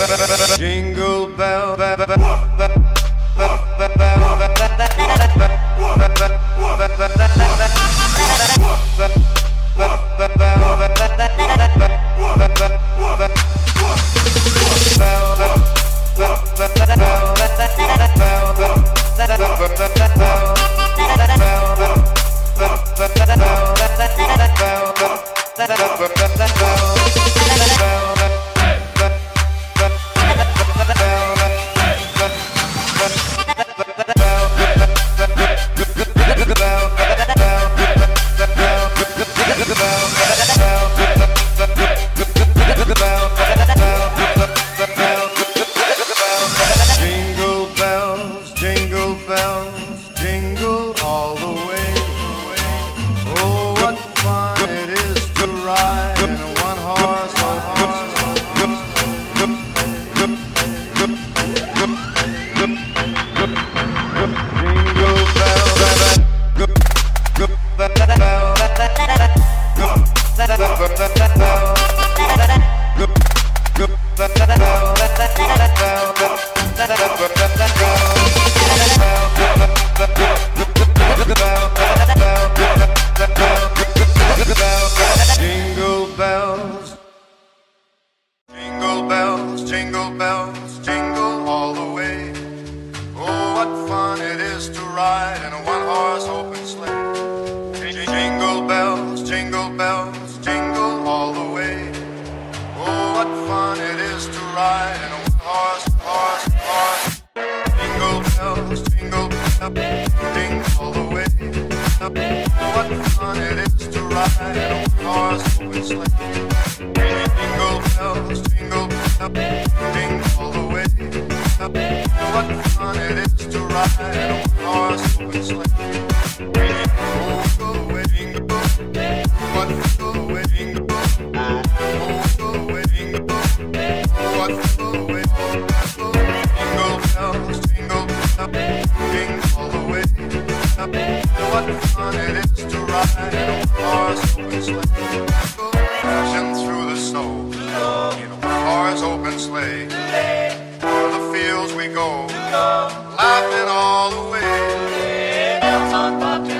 Jingle bell, jingle all the way. Oh, what fun it is to ride in a one-horse Jingle bells, jingle all the way. Oh, what fun it is to ride in a one-horse open sleigh. Jingle bells, jingle all the way. Oh, what fun it is to ride in a one-horse. Jingle bells, jingle all the way. Oh, what fun it is to ride in a one-horse open sleigh. Jingle bells, jingle all the way. What fun it is to ride in a one-horse open sleigh. Oh, go away, jingle. What go away, jingle. Oh, go away, jingle. What go away, jingle bells, jingle all the way. What fun it is to ride in a one-horse open sleigh. Crashing through the snow in a one-horse open sleigh. O'er the fields we go, laughing all the way. Bells on bobtail